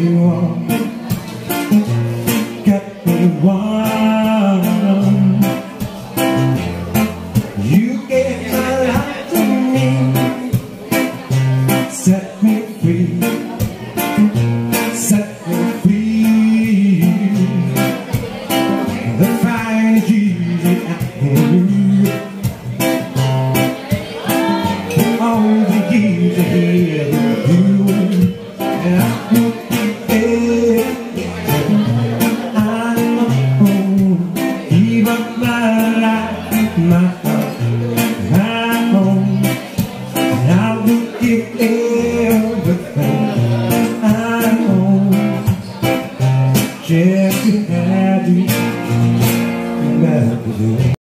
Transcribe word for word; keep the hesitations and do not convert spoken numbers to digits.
you are, kept me warm. You gave my life to me, set me free, set me free. The fire is easy after you. All the years ahead of you, and I will be there. I know, even my life, my heart, my home, and I will give everything I own just to have you, have you.